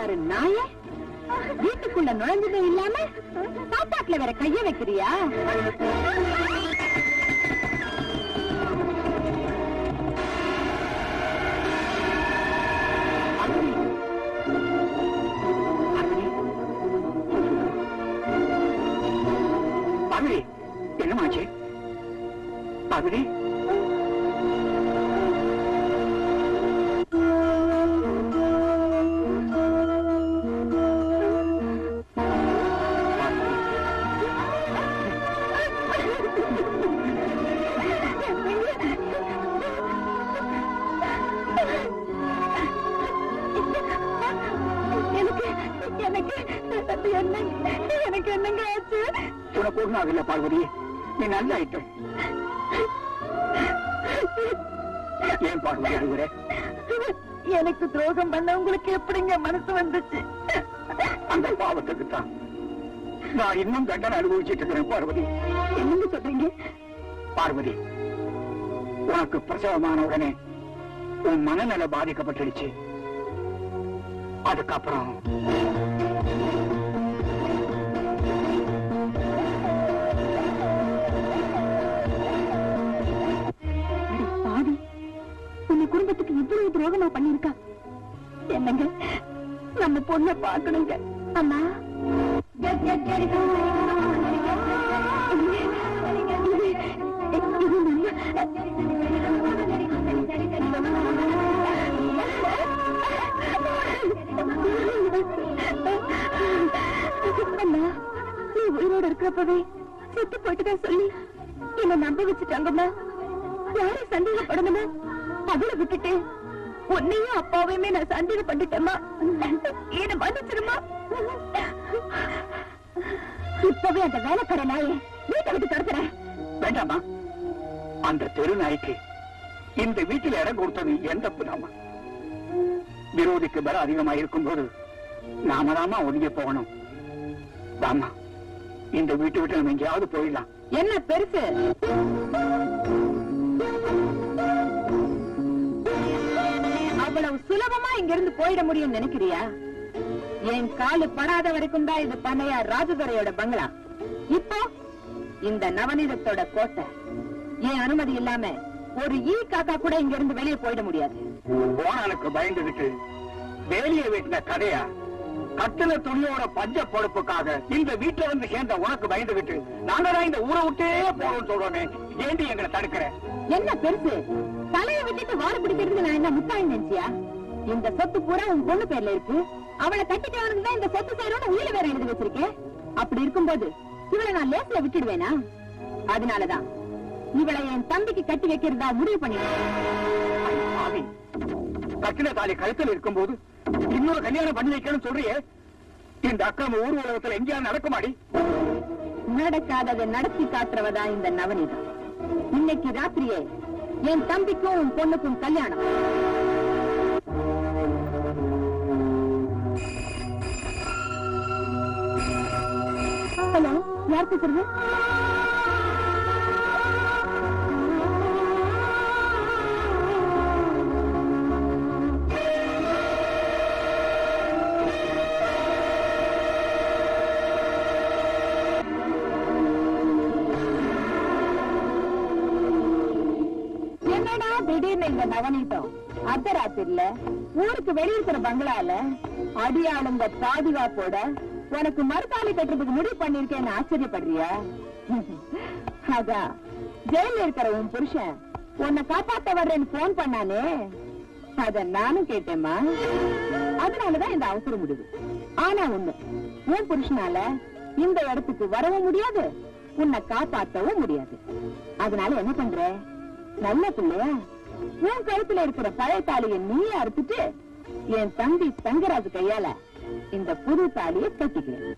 பாரு நாய, வீட்டுக்குள்ள நுழைஞ்சதும் இல்லாம சாப்பாட்டுல வேற கைய வைக்கிறியா? என்னமாச்சு பகுதி? எனக்கு என்னங்க ஆச்சு? உனக்கு ஒண்ணும் ஆகல பார்வதி, நீ நல்லா ஆயிட்ட. ஏன் பார்வதி அழுகுற? எனக்கு துரோகம் பண்ண உங்களுக்கு எப்படிங்க மனசு வந்துச்சு? அந்த பாவத்துக்கு தான் நான் இன்னும் தண்டனை அனுபவிச்சுட்டு இருக்கிறேன் பார்வதி. என்னங்க சொல்றீங்க? பார்வதி, உனக்கு பிரசவமான உடனே உன் மனநல பாதிக்கப்பட்டுடுச்சு. அதுக்கப்புறம் பாவி, உன்னை குடும்பத்துக்கு இவ்வளவு துரோகமா பண்ணிருக்கா. என்னங்க, நம்ம பொண்ணை பார்க்கணுங்க. அம்மா, அண்ணா, நீ உயிரோடு இருக்கிறப்பவே செத்து போயிட்டுதான் சொல்லி என்ன நம்ப வச்சுட்டாங்கம்மா. யாரும் சந்தேகப்படணுமா அவளை விட்டுட்டு உன்னையும் அப்பாவையுமே நான் சந்தேகம் பண்ணிட்டேம்மா. என்ன மன்னிச்சிருமா. இப்பவே அந்த வேலைக்கார நாயை வீட்டை விட்டு துரத்துறேன். வேண்டாமா, அந்த தெரு நாய்க்கு இந்த வீட்டில் இடம் கொடுத்தது எந்த புதாமா? விரோதிக்கு பலம் அதிகமா இருக்கும் போது நாம தாமா ஒதுங்க போகணும். வாமா, இந்த வீட்டை விட்டு நம்ம எங்கேயாவது போயிடலாம். என்ன பெருசு? அவ்வளவு சுலபமா இங்க இருந்து போயிட முடியும் நினைக்கிறியா? என் காலு படாத வரைக்கும் தான் இது பண்ணையார் ராஜதுரையோட பங்களா. இப்போ இந்த நவநீதத்தோட கோட்டை. என் அனுமதி இல்லாம ஒரு ஈ காக்கா கூட இங்க இருந்து வெளியே போயிட முடியாது. போனாலுக்கு பயந்துகிட்டு வேலியை வெட்டின கதையா? கட்டில துணியோட பஞ்ச பொறுப்புக்காக இந்த வீட்டுல வந்து சேர்ந்த உனக்கு பயந்துகிட்டு நாங்க தான் இந்த ஊரை விட்டே போறோம்னு சொல்றோமே, ஏண்டி எங்களை தடுக்கிற? என்ன பெருசு? தலையை விட்டுட்டு வாழ பிடிக்கிறது நான் என்ன முட்டாள் நினைச்சியா? இந்த சொத்து பூரா உன் பொண்ணு பேர்ல இருக்கு. அவளை கட்டிட்டவனுக்கு தான் இந்த சொத்து சேரும்னு உயிரை வேற எழுதி வச்சிருக்கேன். அப்படி இருக்கும்போது இவளை நான் லேஸ்ல விட்டுடுவேனா? அதனாலதான் இவளை என் தம்பிக்கு கட்டி வைக்கிறதா முடிவு பண்ணிடுவேன். கட்டின தாலி கழுத்தில் இருக்கும் போது இன்னொரு கல்யாணம் பண்ணி வைக்கணும்னு சொல்றியே, இந்த அக்கிரம ஊர் உலகத்துல எங்கேயாவது நடக்குமாடி? நடக்காததை நடத்தி காட்டுறவதான் இந்த நவநீதம். இன்னைக்கு ராத்திரியே என் தம்பிக்கும் உன் பொண்ணுக்கும் கல்யாணம். ஹலோ, யார் பேசுறது? திடீர்னு இந்த நவநீதம் அர்த்தராத்திரில ஊருக்கு வெளியிருக்கிற பங்களால அடியாளுங்க பாதுகாப்போட உனக்கு மறுத்தாலி கட்டுறதுக்கு முடிவு பண்ணிருக்கேன்னு ஆச்சரியப்படுறியா? அதான் ஜெயில இருக்கிற உன் புருஷன் உன்னை காப்பாத்த வர்றேன்னு போன் பண்ணானே, அத நானும் கேட்டேம்மா. அதனாலதான் இந்த அவசர முடிவு. ஆனா ஒண்ணு, உன் புருஷனால இந்த இடத்துக்கு வரவும் முடியாது, உன்னை காப்பாற்றவும் முடியாது. அதனால என்ன பண்ற? நல்ல பிள்ளையா உன் கழுத்துல இருக்கிற பழைய தாலியை நீயே அறுத்துட்டு என் தம்பி தங்கராஜு கையால இந்த புது தாலியை கட்டிக்கிறேன்.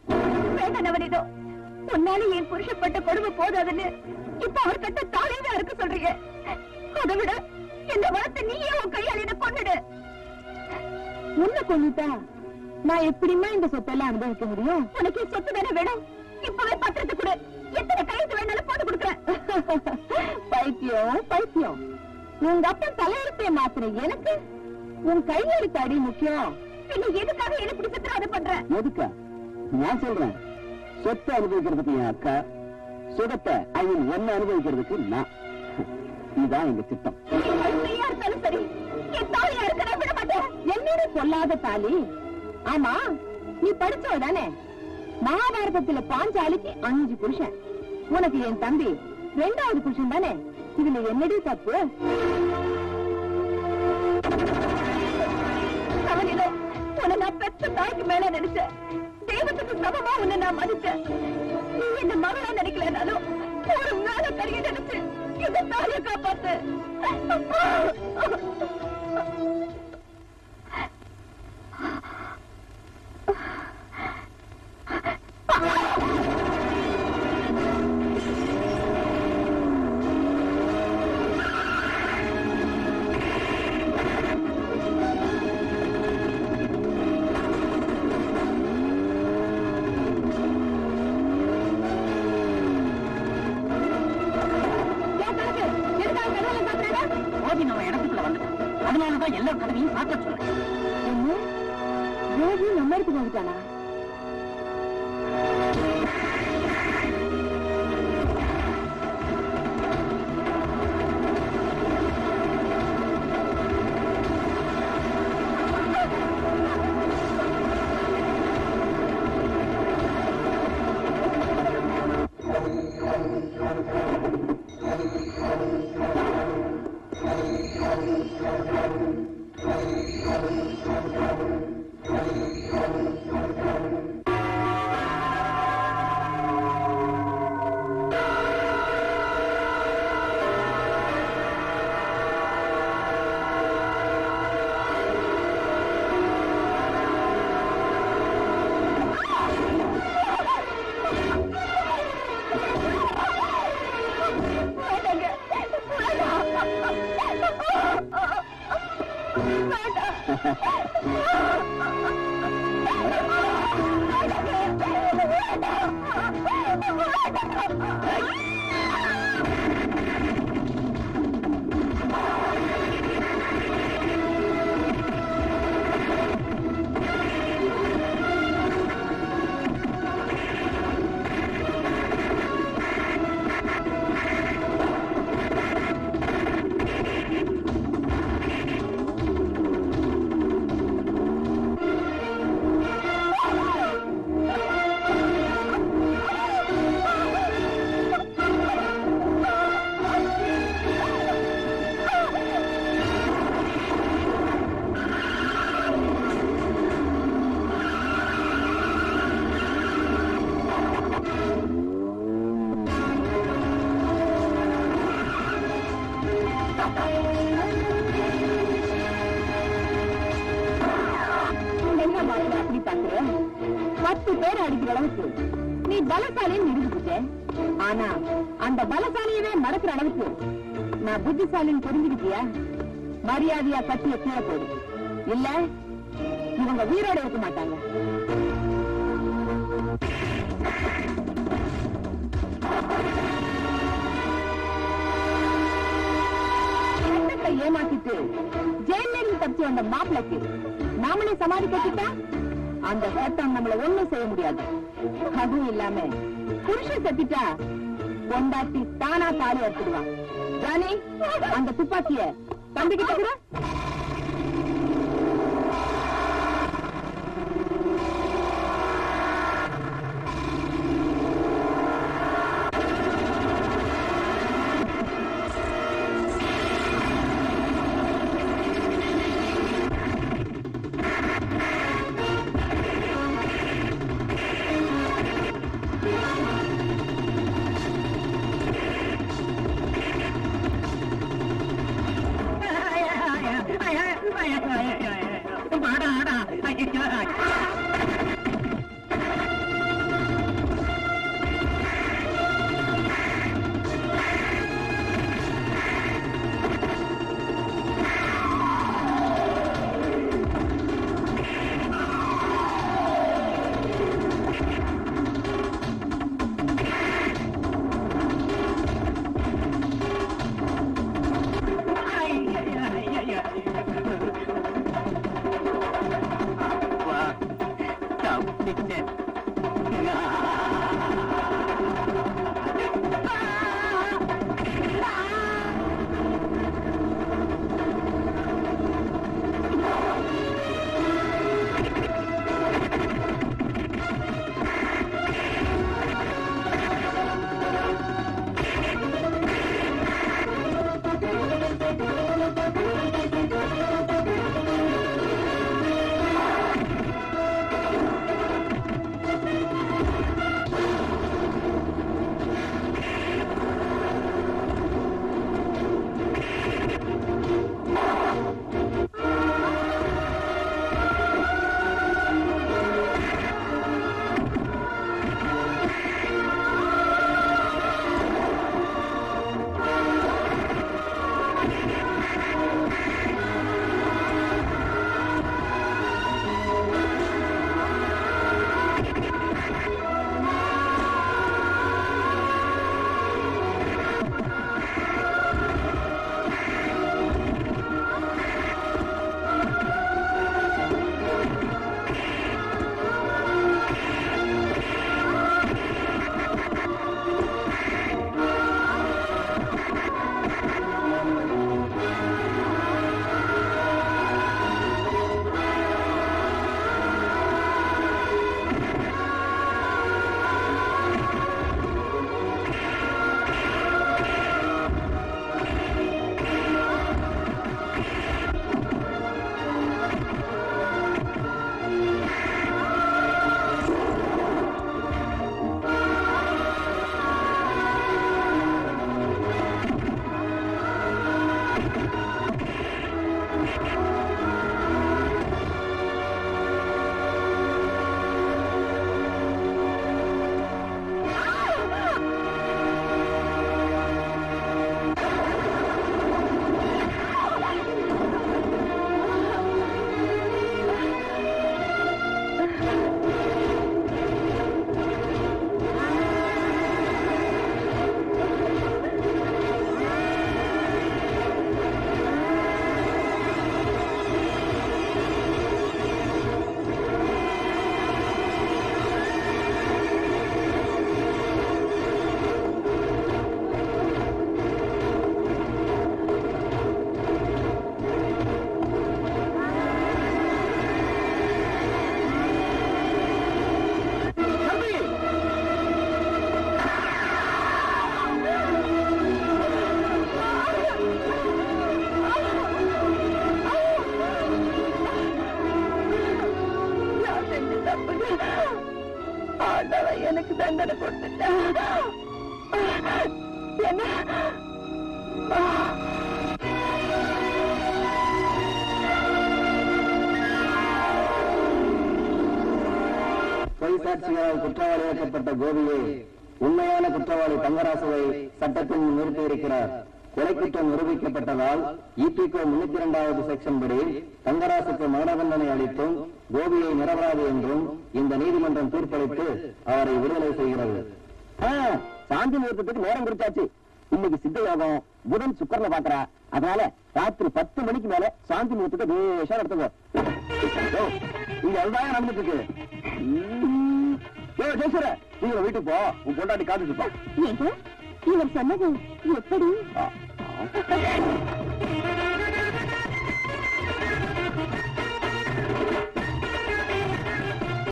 உன்னால என் புருஷப்பட்ட கொடுமை போதாதுன்னு இப்ப அவர் கட்ட தாலியை அறுக்க சொல்றீங்க. அதை விட இந்த வளர்த்த நீயே உன் கையால இதை கொண்டுடு. உன்னை கொண்டுட்டா நான் எப்படிமா இந்த சொத்தெல்லாம் அனுபவிக்க முடியும்? உனக்கு சொத்து தானே வேணும்? இப்பவே பத்திரத்தை கொடு, எத்தனை கையெழுத்து வேணாலும் போட்டு கொடுக்குறேன். பைத்தியம் பைத்தியம், உங்க அப்பா தலையெழுத்தை மாத்திர எனக்கு உன் கையெழுத்து அடி முக்கியம், நீ எதுக்காக என்ன இப்படி சித்திரவதை பண்ற? எதுக்கா? நான் சொல்றேன், சொத்தை அனுபவிக்கிறதுக்கு என் அக்கா, சுகத்தை என்ன அனுபவிக்கிறதுக்கு நான். இதுதான் எங்க திட்டம். இருந்தாலும் சரி, என் தாலியா இருக்கிற விட மாட்டேன். என்னன்னு சொல்லாத தாலி. ஆமா, நீ படிச்சவ தானே? மகாபாரதத்துல பாஞ்சாலிக்கு 5 புருஷன், உனக்கு என் தம்பி 2வது புருஷன் தானே? இதுல என்னடி தப்பு? அவனில உன்னை நான் பெற்ற தாய்க்கு மேல நினைச்சேன். தெய்வத்துக்கு சமமா உன்னை நான் மதிச்சேன். நீ என்ன மகளா நினைக்கலனாலும் ஒரு மேல கரிய நினைச்சு இந்த தாலியை காப்பாத்து. நம்ம இடத்துக்குள்ள வந்துட்டோம், அதனாலதான் எல்லா கதவையும் சாத்த சொல்றேன். நம்ம இடத்துக்கு வந்துட்டானா? நீ பலசாலின்னு நிரூபிச்சுட்ட. ஆனா அந்த பலசாலியவே மறக்கிற அளவுக்கு நான் புத்திசாலின்னு தெரிஞ்சுக்கிட்டியா? மரியாதையா கட்டிய கீழே போடு, இல்ல இவங்க உயிரோட இருக்க மாட்டாங்க. ஏமாத்திட்டு ஜெயில இருந்து தப்பிச்சு வந்த மாப்பிளைக்கு நாமளே சமாதி கட்டிட்டா அந்த சட்டம் நம்மள ஒண்ணும் செய்ய முடியாது. அதுவும் இல்லாம புருஷன் செத்துட்டா பொண்டாட்டி தானா தாலி எடுத்துடுவான். ஜானி, அந்த துப்பாக்கிய தம்பிக்கிட்ட கூட. தண்டனை கொடுத்துட்டா. என்ன பொய் சாட்சிகளால் குற்றவாளியாக்கப்பட்ட கோபியை உண்மையான குற்றவாளி தங்கராசுவை சட்டத்தில் நிறுத்தியிருக்கிறார். கொலை குற்றம் நிரூபிக்கப்பட்டதால் இபிகோ 302வது செக்ஷன் படி தங்கராசுக்கு மரண தண்டனை அளித்தும் கோபியை நிரபராதி என்றும் இந்த நீதிமன்றம் தீர்ப்பளித்து அவரை விடுதலை செய்கிறது. சாந்தி முகூர்த்தத்துக்கு நேரம் குறிச்சாச்சு. இன்னைக்கு சித்த யோகம், புதன் சுக்கரனை பாக்குறா. அதனால ராத்திரி 10 மணிக்கு மேல சாந்தி முகூர்த்தத்தை தேசம் நடத்துங்க. இங்க அதுதான் நடந்துட்டு இருக்கு. வீட்டுக்கு போ, உன் பொண்டாட்டி காத்துட்டு போ. இவர் சொன்னது எப்படி?